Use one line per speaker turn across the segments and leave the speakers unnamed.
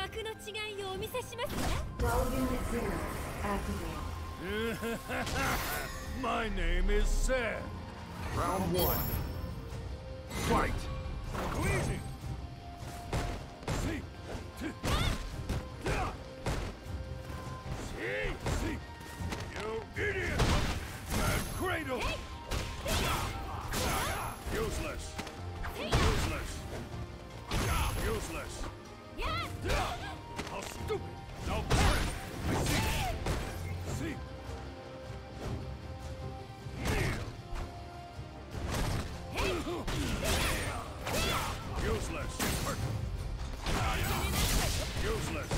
格の違いをお見せしますね。
My name is Sam. Round one. Fight. Go easy. See. See. You idiot. Mad cradle. Useless. Useless. How stupid. Now turn. I see. See. Useless. Useless.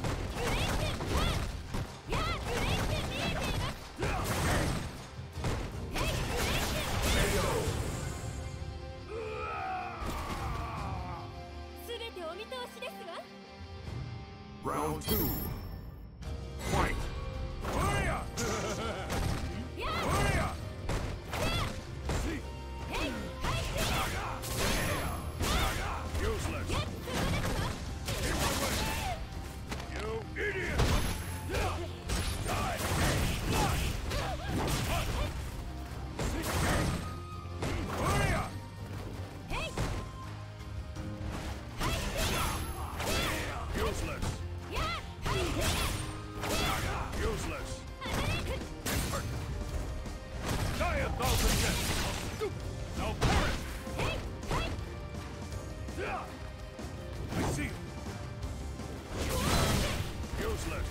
Round two. Fight. Hurry up! Hurry up! See. Useless. In my way. You idiot! Die! Hurry up! Useless. Useless. Die a thousand deaths. Stupid. Now perish. I see it. Useless.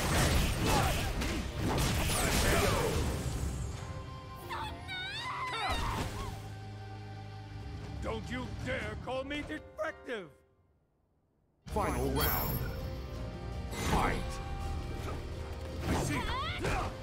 Don't you dare call me defective! Final round. Fight! I see it.